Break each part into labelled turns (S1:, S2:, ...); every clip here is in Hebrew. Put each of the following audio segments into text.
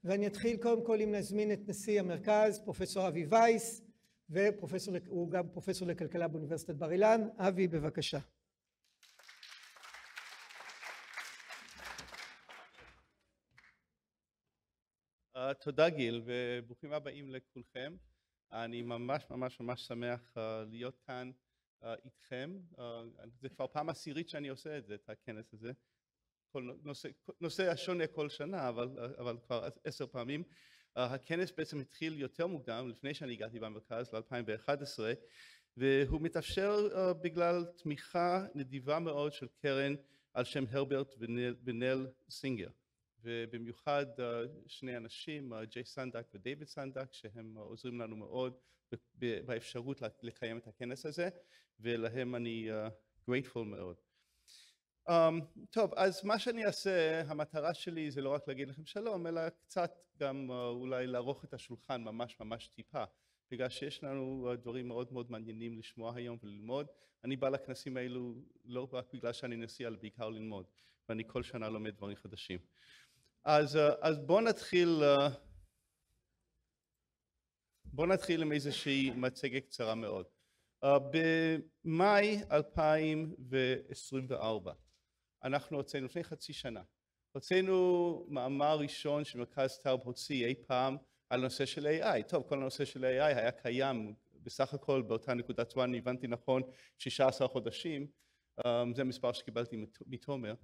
S1: ואני אתחיל קודם כל אם נזמין את נשיא המרכז, פרופסור אבי וייס, והוא גם פרופסור לכלכלה באוניברסיטת בר אילן. אבי, בבקשה.
S2: תודה גיל, וברוכים הבאים לכולכם. אני ממש שמח להיות כאן איתכם. זה כבר פעם עשירית שאני עושה את הכנס הזה. נושא שונה כל שנה, אבל כבר 10 פעמים. הכנס בעצם התחיל יותר מוקדם, לפני שאני הגעתי במרכז, ל-2011, והוא מתאפשר בגלל תמיכה נדיבה מאוד של קרן על שם הרברט ונל סינגר. ובמיוחד שני אנשים, ג'יי סנדק ודייוויד סנדק, שהם עוזרים לנו מאוד באפשרות לקיים את הכנס הזה, ולהם אני grateful מאוד. טוב, אז מה שאני אעשה, המטרה שלי זה לא רק להגיד לכם שלום, אלא קצת גם אולי לערוך את השולחן ממש טיפה, בגלל שיש לנו דברים מאוד מעניינים לשמוע היום וללמוד. אני בא לכנסים האלו לא רק בגלל שאני נשיא, אלא בעיקר ללמוד, ואני כל שנה לומד דברים חדשים. אז בואו נתחיל עם איזושהי מצגת קצרה מאוד. במאי 2024, אנחנו הוצאנו, לפני חצי שנה, הוצאנו מאמר ראשון שמרכז טאוב הוציא אי פעם על נושא של AI. טוב, כל הנושא של AI היה קיים בסך הכל באותה נקודת זמן, אני הבנתי נכון, 16 חודשים, זה מספר שקיבלתי מתומר.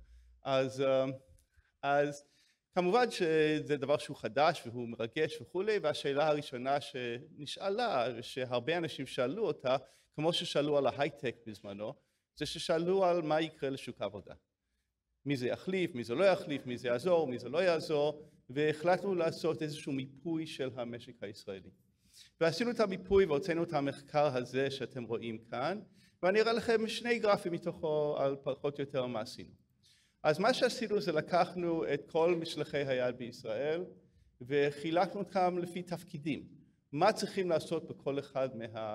S2: אז כמובן שזה דבר שהוא חדש והוא מרגש וכולי, והשאלה הראשונה שנשאלה, שהרבה אנשים שאלו אותה, כמו ששאלו על ההייטק בזמנו, זה ששאלו על מה יקרה לשוק העבודה. מי זה יחליף, מי זה לא יחליף, מי זה יעזור, מי זה לא יעזור, והחלטנו לעשות איזשהו מיפוי של המשק הישראלי. ועשינו את המיפוי והוצאנו את המחקר הזה שאתם רואים כאן, ואני אראה לכם שני גרפים מתוכו על פחות או יותר מה עשינו. אז מה שעשינו זה לקחנו את כל משלחי היד בישראל וחילקנו אותם לפי תפקידים. מה צריכים לעשות בכל אחד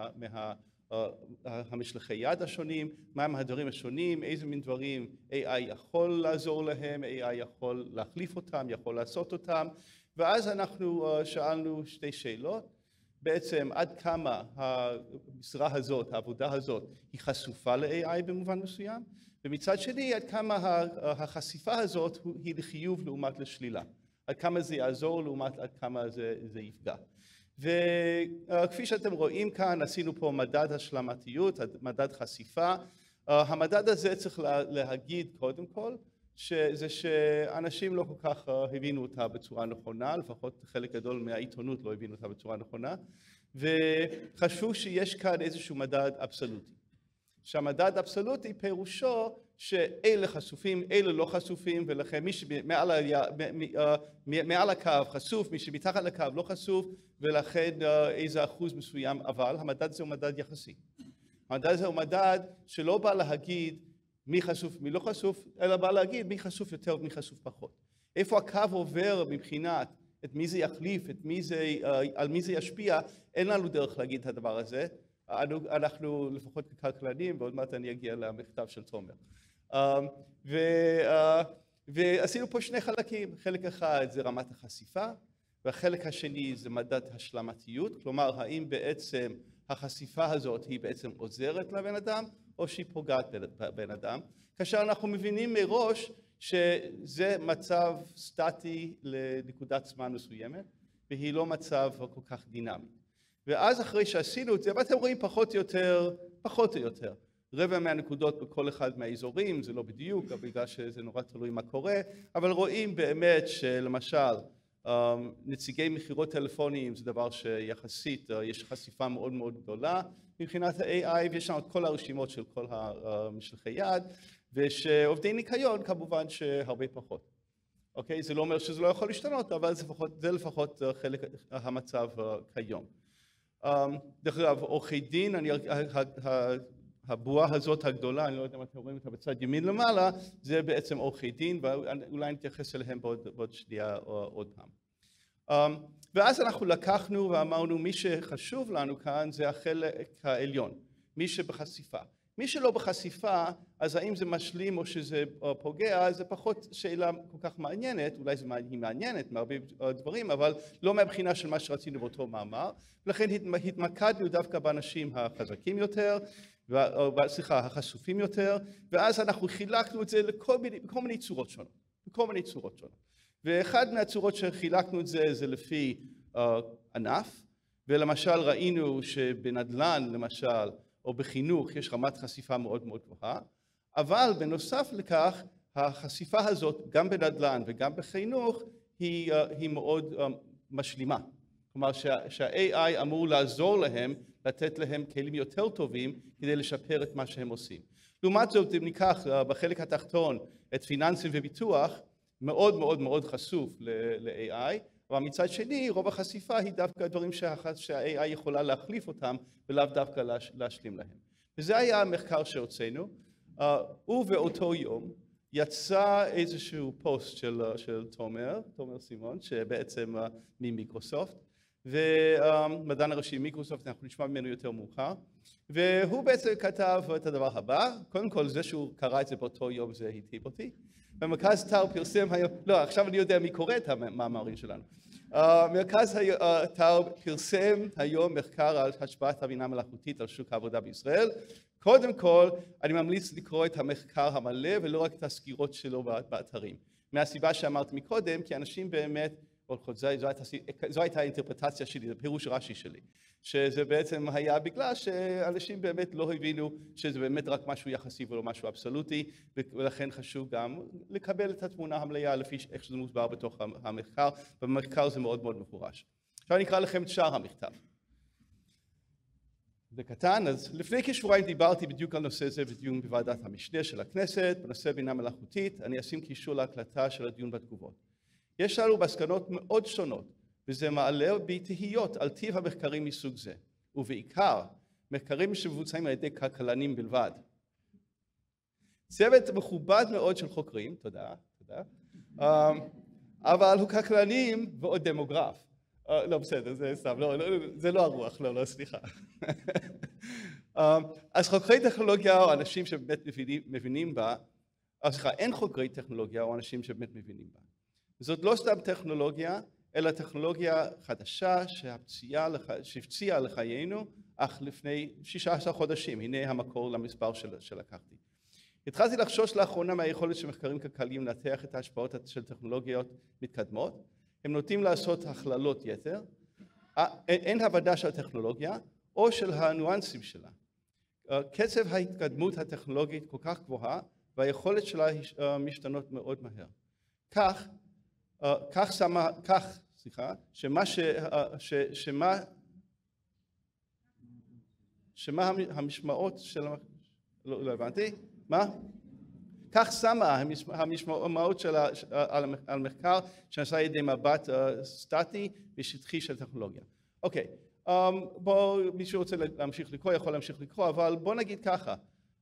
S2: המשלחי יד השונים, מהם הדברים השונים, איזה מין דברים AI יכול לעזור להם, AI יכול להחליף אותם, יכול לעשות אותם, ואז אנחנו שאלנו שתי שאלות. בעצם עד כמה המשרה הזאת, העבודה הזאת, היא חשופה ל-AI במובן מסוים, ומצד שני עד כמה החשיפה הזאת היא לחיוב לעומת לשלילה, עד כמה זה יעזור לעומת עד כמה זה יפגע. וכפי שאתם רואים כאן עשינו פה מדד השלמתיות, מדד חשיפה. המדד הזה צריך להגיד קודם כל שזה שאנשים לא כל כך הבינו אותה בצורה נכונה, לפחות חלק גדול מהעיתונות לא הבינו אותה בצורה נכונה, וחשבו שיש כאן איזשהו מדד אבסולוטי. שהמדד אבסולוטי פירושו שאלה חשופים, אלה לא חשופים, ולכן מי שמעל הקו חשוף, מי שמתחת לקו לא חשוף, ולכן איזה אחוז מסוים, אבל המדד הזה הוא מדד יחסי. המדד הזה הוא מדד שלא בא להגיד מי חשוף ומי לא חשוף, אלא בא להגיד מי חשוף יותר ומי חשוף פחות. איפה הקו עובר מבחינת את מי זה יחליף, על מי זה ישפיע, אין לנו דרך להגיד את הדבר הזה. אנחנו לפחות ככלכלנים, ועוד מעט אני אגיע למכתב של תומר. ועשינו פה שני חלקים, חלק אחד זה רמת החשיפה, והחלק השני זה מדד השלמתיות, כלומר האם בעצם החשיפה הזאת היא בעצם עוזרת לבן אדם, או שהיא פוגעת בבן אדם, כאשר אנחנו מבינים מראש שזה מצב סטטי לנקודת זמן מסוימת, והיא לא מצב כל כך דינמי. ואז אחרי שעשינו את זה, ואתם רואים פחות או יותר, רבע מהנקודות בכל אחד מהאזורים, זה לא בדיוק, בגלל שזה נורא תלוי מה קורה, אבל רואים באמת שלמשל, נציגי מכירות טלפוניים זה דבר שיחסית יש חשיפה מאוד גדולה מבחינת ה-AI, ויש לנו את כל הרשימות של כל המשלחי יד, ושעובדי ניקיון כמובן שהרבה פחות. אוקיי? זה לא אומר שזה לא יכול להשתנות, אבל זה לפחות חלק המצב כיום. דרך אגב, עורכי דין, הבועה הזאת הגדולה, אני לא יודע אם אתם רואים אותה בצד ימין למעלה, זה בעצם עורכי דין, ואולי נתייחס אליהם בעוד שנייה עוד פעם. ואז אנחנו לקחנו ואמרנו, מי שחשוב לנו כאן זה החלק העליון, מי שבחשיפה. מי שלא בחשיפה, אז האם זה משלים או שזה פוגע, זה פחות שאלה כל כך מעניינת, אולי היא מעניינת מהרבה דברים, אבל לא מהבחינה של מה שרצינו באותו מאמר, ולכן התמקדנו דווקא באנשים החזקים יותר, החשופים יותר, ואז אנחנו חילקנו את זה לכל מיני צורות שונות. ואחד מהצורות שחילקנו את זה לפי ענף, ולמשל ראינו שבנדל"ן למשל, או בחינוך יש רמת חשיפה מאוד מאוד גבוהה, אבל בנוסף לכך החשיפה הזאת גם בנדל"ן וגם בחינוך היא מאוד משלימה. כלומר שה-AI אמור לעזור להם, לתת להם כלים יותר טובים כדי לשפר את מה שהם עושים. לעומת זאת, אם ניקח בחלק התחתון את פיננסים וביטוח, מאוד מאוד מאוד חשוף ל-AI, אבל מצד שני רוב החשיפה היא דווקא דברים שה-AI יכולה להחליף אותם ולאו דווקא להשלים להם. וזה היה המחקר שהוצאנו, ובאותו יום יצא איזשהו פוסט של תומר סימון, שבעצם ממיקרוסופט, ומדען הראשי מיקרוסופט, אנחנו נשמע ממנו יותר מאוחר, והוא בעצם כתב את הדבר הבא, קודם כל זה שהוא קרא את זה באותו יום זה היטיב אותי, ומרכז טאו פרסם היום, לא עכשיו אני יודע מי קורא את המאמרים שלנו, מרכז טאו פרסם היום מחקר על השפעת הבינה מלאכותית על שוק העבודה בישראל. קודם כל אני ממליץ לקרוא את המחקר המלא ולא רק את הסקירות שלו באתרים, מהסיבה שאמרתי מקודם, כי אנשים באמת, זו הייתה האינטרפרטציה שלי, זה פירוש רש"י שלי, שזה בעצם היה בגלל שאנשים באמת לא הבינו שזה באמת רק משהו יחסי ולא משהו אבסולוטי, ולכן חשוב גם לקבל את התמונה המלאה לפי איך שזה מוסבר בתוך המחקר, ובמחקר זה מאוד מאוד מפורש. עכשיו אני אקרא לכם את שאר המכתב. זה קטן, אז לפני כשבועיים דיברתי בדיוק על נושא זה בדיון בוועדת המשנה של הכנסת, בנושא בינה מלאכותית, אני אשים קישור להקלטה של הדיון בתגובות. יש לנו מסקנות מאוד שונות, וזה מעלה בי תהיות על טיב המחקרים מסוג זה, ובעיקר מחקרים שמבוצעים על ידי כלכלנים בלבד. צוות מכובד מאוד של חוקרים, תודה, אבל הוא כלכלנים ועוד דמוגרף. לא בסדר, זה סתם, זה לא הרוח, לא, סליחה. אז חוקרי טכנולוגיה או אנשים שבאמת מבינים בה, סליחה, אין חוקרי טכנולוגיה או אנשים שבאמת מבינים בה. זאת לא סתם טכנולוגיה, אלא טכנולוגיה חדשה שהפציעה לחיינו, אך לפני 16 חודשים, הנה המקור למספר שלקחתי. התחלתי לחשוש לאחרונה מהיכולת של מחקרים כלכליים לנתח את ההשפעות של טכנולוגיות מתקדמות, הם נוטים לעשות הכללות יתר, אין הבנה של הטכנולוגיה או של הניואנסים שלה. קצב ההתקדמות הטכנולוגית כל כך גבוהה והיכולת שלה משתנות מאוד מהר. שמה המשמעות של, לא הבנתי, מה? כך שמה המשמעות על מחקר שנעשה על ידי מבט סטטי ושטחי של טכנולוגיה. אוקיי, מי שרוצה להמשיך לקרוא יכול להמשיך לקרוא, אבל בוא נגיד ככה,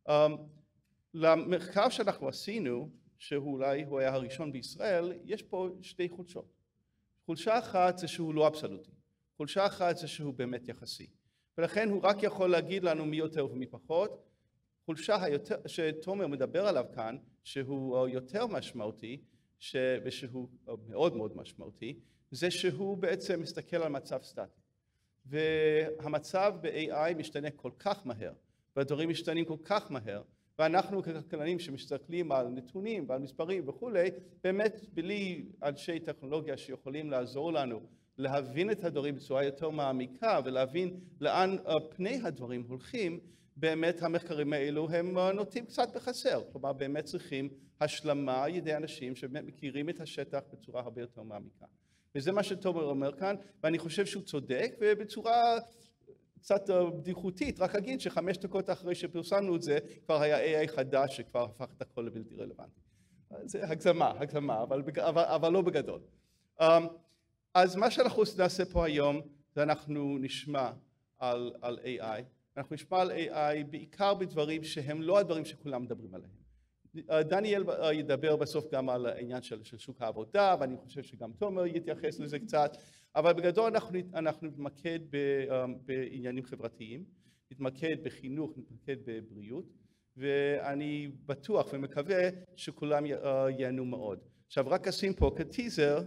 S2: למחקר שאנחנו עשינו, שאולי הוא היה הראשון בישראל, יש פה שתי חולשות. חולשה אחת זה שהוא לא אבסולוטי, חולשה אחת זה שהוא באמת יחסי, ולכן הוא רק יכול להגיד לנו מי יותר ומי פחות. חולשה שתומר מדבר עליו כאן, שהוא יותר משמעותי, ושהוא מאוד מאוד משמעותי, זה שהוא בעצם מסתכל על מצב סטטי. והמצב ב-AI משתנה כל כך מהר, והדברים משתנים כל כך מהר, ואנחנו ככלכלנים שמסתכלים על נתונים ועל מספרים וכולי, באמת בלי אנשי טכנולוגיה שיכולים לעזור לנו להבין את הדברים בצורה יותר מעמיקה ולהבין לאן פני הדברים הולכים, באמת המחקרים האלו הם נוטים קצת בחסר, כלומר באמת צריכים השלמה על ידי אנשים שבאמת מכירים את השטח בצורה הרבה יותר מעמיקה. וזה מה שתומר אומר כאן, ואני חושב שהוא צודק, ובצורה קצת בדיחותית, רק אגיד ש5 דקות אחרי שפרסמנו את זה, כבר היה AI חדש שכבר הפך את הכל לבלתי רלוונטי. זה הגזמה, אבל לא בגדול. אז מה שאנחנו נעשה פה היום, זה אנחנו נשמע על AI, אנחנו נשמע על AI בעיקר בדברים שהם לא הדברים שכולם מדברים עליהם. דניאל ידבר בסוף גם על העניין של שוק העבודה, ואני חושב שגם תומר יתייחס לזה קצת, אבל בגדול אנחנו נתמקד בעניינים חברתיים, נתמקד בחינוך, נתמקד בבריאות, ואני בטוח ומקווה שכולם ייהנו מאוד. עכשיו רק אשים פה כטיזר,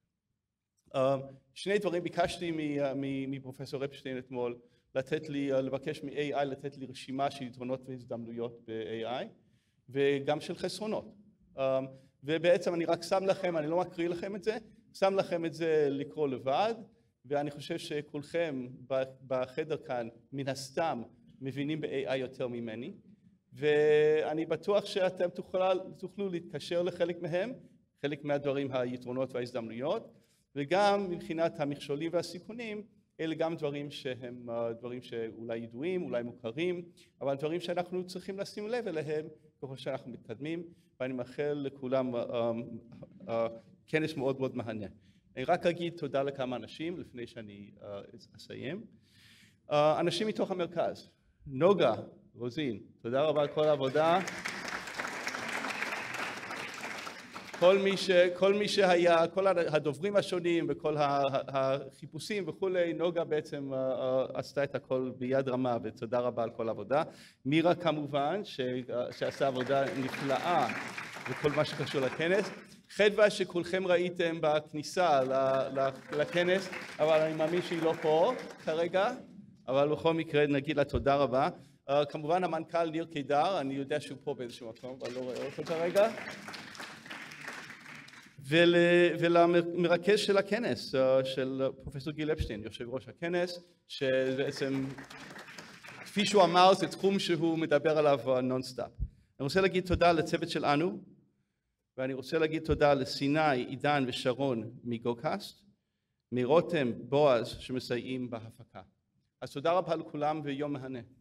S2: שני דברים ביקשתי מפרופסור אפשטיין אתמול, לבקש מ-AI לתת לי רשימה של יתרונות והזדמנויות ב-AI, וגם של חסרונות. ובעצם אני רק שם לכם, אני לא מקריא לכם את זה, שם לכם את זה לקרוא לבד, ואני חושב שכולכם בחדר כאן מן הסתם מבינים ב-AI יותר ממני, ואני בטוח שאתם תוכלו להתקשר לחלק מהם, חלק מהדברים היתרונות וההזדמנויות, וגם מבחינת המכשולים והסיכונים, אלה גם דברים שהם דברים שאולי ידועים, אולי מוכרים, אבל דברים שאנחנו צריכים לשים לב אליהם ככל שאנחנו מתקדמים, ואני מאחל לכולם כנס מאוד מאוד מהנה. אני רק אגיד תודה לכמה אנשים לפני שאני אסיים. אנשים מתוך המרכז, נוגה, רוזין, תודה רבה על כל העבודה. כל מי שהיה, כל הדוברים השונים וכל החיפושים וכולי, נוגה בעצם עשתה את הכל ביד רמה, ותודה רבה על כל העבודה. מירה כמובן, שעשה עבודה נפלאה וכל מה שקשור לכנס. חדווה שכולכם ראיתם בכניסה לכנס, אבל אני מאמין שהיא לא פה כרגע, אבל בכל מקרה נגיד לה תודה רבה. כמובן המנכ"ל ניר קידר, אני יודע שהוא פה באיזשהו מקום, אבל לא רואה אותו כרגע. ולמרכז של הכנס, של פרופסור גיל אפשטיין, יושב ראש הכנס, שבעצם, כפי שהוא אמר, זה תחום שהוא מדבר עליו נונסטאפ. אני רוצה להגיד תודה לצוות שלנו, ואני רוצה להגיד תודה לסיני, עידן ושרון מגוקאסט, מרותם, בועז, שמסייעים בהפקה. אז תודה רבה לכולם ויום מהנה.